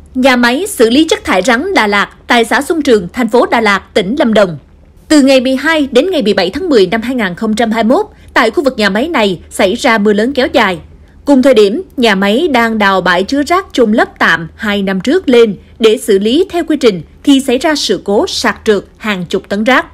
Nhà máy xử lý chất thải rắn Đà Lạt tại xã Xuân Trường, thành phố Đà Lạt, tỉnh Lâm Đồng. Từ ngày 12 đến ngày 17 tháng 10 năm 2021, tại khu vực nhà máy này xảy ra mưa lớn kéo dài. Cùng thời điểm, nhà máy đang đào bãi chứa rác chôn lấp tạm 2 năm trước lên để xử lý theo quy trình thì xảy ra sự cố sạt trượt hàng chục tấn rác.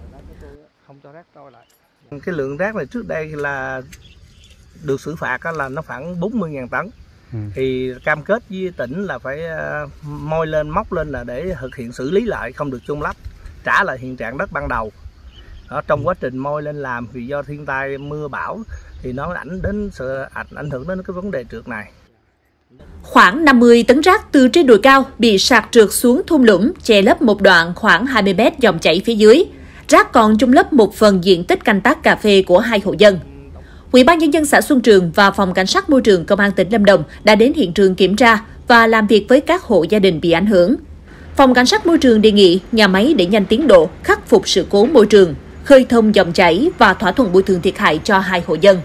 Cái lượng rác này trước đây là được xử phạt là nó khoảng 40.000 tấn. Thì cam kết với tỉnh là phải môi lên, móc lên là để thực hiện xử lý lại, không được chôn lấp, trả lại hiện trạng đất ban đầu. Trong quá trình môi lên làm vì do thiên tai mưa bão thì nó ảnh hưởng đến cái vấn đề trượt này. Khoảng 50 tấn rác từ trên đồi cao bị sạt trượt xuống thung lũng, che lấp một đoạn khoảng 20 mét dòng chảy phía dưới. Rác còn chôn lấp một phần diện tích canh tác cà phê của 2 hộ dân. Ủy ban nhân dân xã Xuân Trường và Phòng Cảnh sát Môi trường Công an tỉnh Lâm Đồng đã đến hiện trường kiểm tra và làm việc với các hộ gia đình bị ảnh hưởng. Phòng Cảnh sát Môi trường đề nghị nhà máy đẩy nhanh tiến độ khắc phục sự cố môi trường, khơi thông dòng chảy và thỏa thuận bồi thường thiệt hại cho 2 hộ dân.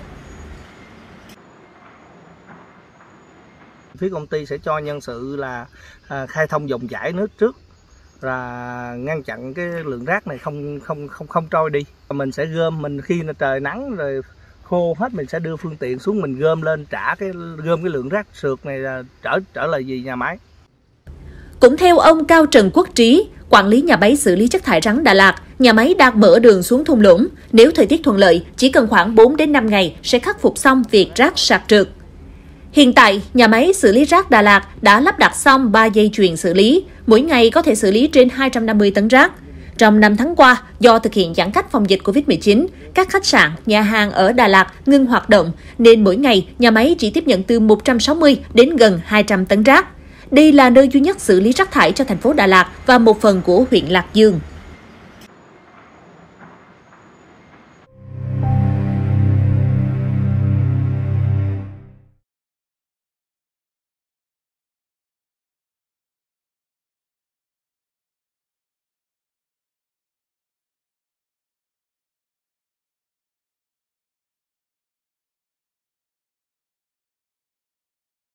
Phía công ty sẽ cho nhân sự là khai thông dòng chảy nước trước, là ngăn chặn cái lượng rác này không trôi đi. Mình sẽ gom, khi trời nắng rồi khô hết mình sẽ đưa phương tiện xuống, mình gom lên gom cái lượng rác sượt này là trở lại về nhà máy. Cũng theo ông Cao Trần Quốc Trí, quản lý nhà máy xử lý chất thải rắn Đà Lạt, nhà máy đang mở đường xuống thung lũng. Nếu thời tiết thuận lợi, chỉ cần khoảng 4 đến 5 ngày sẽ khắc phục xong việc rác sạt trượt. Hiện tại, nhà máy xử lý rác Đà Lạt đã lắp đặt xong 3 dây chuyền xử lý, mỗi ngày có thể xử lý trên 250 tấn rác. Trong 5 tháng qua, do thực hiện giãn cách phòng dịch Covid-19, các khách sạn, nhà hàng ở Đà Lạt ngưng hoạt động, nên mỗi ngày nhà máy chỉ tiếp nhận từ 160 đến gần 200 tấn rác. Đây là nơi duy nhất xử lý rác thải cho thành phố Đà Lạt và một phần của huyện Lạc Dương.